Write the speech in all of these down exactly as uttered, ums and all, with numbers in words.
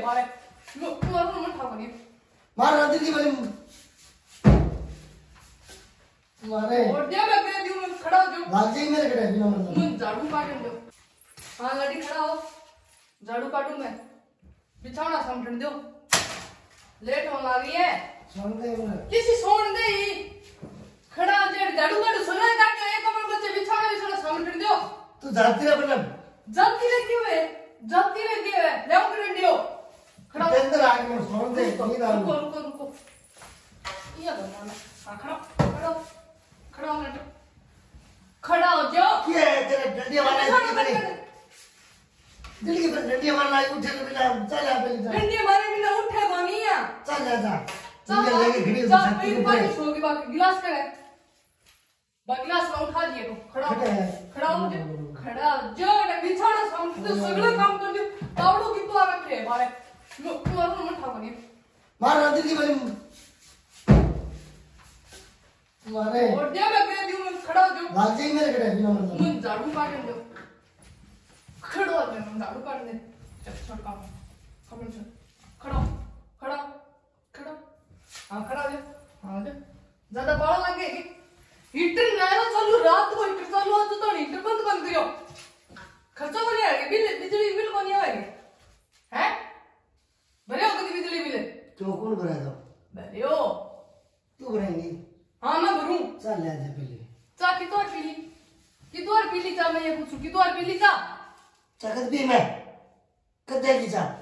बारे तुम्हारा मन उठा बनी मार अंदर की वाली मारे और दिया मैं कह दूं मैं खड़ा हो जाऊं भाग जाएगी मेरे कटे बिना मतलब मैं झाड़ू काटूं दो हां लड़ी खड़ा हो झाड़ू काटूं मैं बिछाना समझन दो लेट होने लगी है सुन दे मैं किसी सोन दे ही खड़ा हो जेड़ झाड़ू काटू सुना काट के एक कमर बच्चे बिछाना बिछाना समझन दो तू जाती रह मतलब जल्दी लगी हुए जल्दी लगी हुए ले कर दियो खड़ा के अंदर आ के सुन दे नींद आ रुको रुको रुको ये करना हां खड़ा खड़ा खड़ा हो खड़ा हो जाओ क्या है तेरे डंडिया मारना है दिल की पर डंडिया मारना है उठे तो बिना चल आ पहले जा डंडिया मारे बिना उठे मानी है चल जा जा चल लेके खड़ी हो चल सकती मेरी है बात होगी बाकी गिलास पे है बाकी गिलास में उठा दिए तो खड़ा हो खड़ा हो जा खड़ा हो जो ने बिछाना समझ तो सगले काम कर दियो तावड़ो की तो आ रखे बारे तुम्हारा मन उठा बनी मार अंदर की वाली मारे और दिया मैं कह दूं मैं खड़ा हो जाऊं भाग जाएगी मेरे कटे बिना मतलब मैं झाड़ू काटूं दो खड़ा हो मैं झाड़ू काट दे चल छोड़ काम कमर से खड़ा खड़ा खड़ा हां खड़ा हो जा हां जा ज्यादा बाल लगेगी हीटर नया चालू रात को हीटर चालू हो तो हीटर बंद कर दियो खर्चा बने आएगा बिल बिजली बिल बनी आएगी हैं भरे हो कभी बिजली बिल तो कौन भरा दो भरे हो तू भरेंगी हां मैं भरूं चल ले जा पहले चा की तो पीली की तो पीली चा मैं ये पूछूं की तो पीली चा चकत भी मैं कदे की जा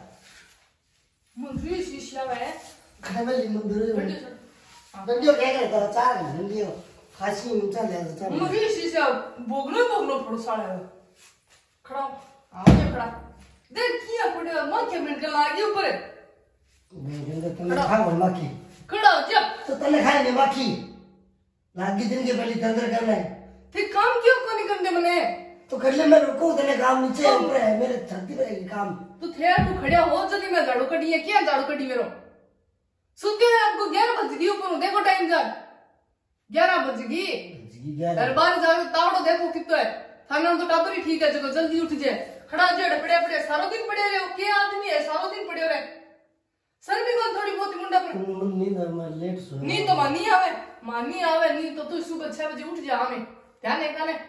मुझे शीशा है खड़े में लिंग दूर बंदी बंदियों क्या करता है चार बंदियों खासी में चल ले जा मुझे शीशा बोगलो बोगलो थोड़ा साड़ा है खड़ा आओ ये खड़ा देख किया पड़े मन के मिनट लागी ऊपर मैं गंगा तने खा बोल माकी खड़ा हो जा तो तने खाए ने माकी लागी दिन के पहले तंत्र करना है फिर काम क्यों को नहीं करने मने तो कर ले मैं रुको तने काम नीचे ऊपर है मेरे छाती पर है काम तू थे तू खड़े हो जल्दी मैं झाड़ू कटी है क्या झाड़ू कटी मेरो सुते है आपको ग्यारह बज गई ऊपर देखो टाइम जा ग्यारह बज गई जी ग्यारह हर बार जाओ तावड़ो देखो कितना है थाना तो टाबर ही ठीक है जगह जल्दी उठ जाए खड़ा जेड़ पड़े पड़े सारा दिन पड़े रहे हो के आदमी है सारा दिन पड़े रहे सर भी कौन थोड़ी बहुत मुंडा पर नींद मैं लेट सो नी तो मानी आवे मानी आवे नी तो तू सुबह छह बजे उठ जा हमें ध्यान है काने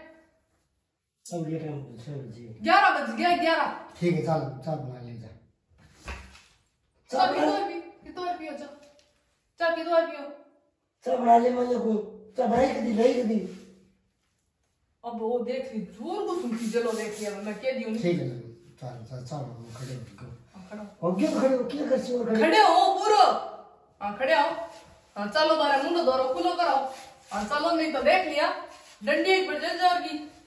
सब लेट है छह बजे ग्यारह बज गया ग्यारह ठीक है चल चल बना ले जा चल कितोर पी कितोर पियो चल चल कितोर पियो चल बना ले मैं को चल भाई कदी ले कदी अब वो देख ली जोर को सुनती चलो देख लिया मैं कह दियो ठीक है चल चल चल खड़े हो खड़ा हो गया खड़े हो क्या कर सी खड़े खड़े हो पूरा हां खड़े हो हां चलो बारे मुंडो धरो कुलो करो हां चलो नहीं तो देख लिया डंडी पर जल जाओगी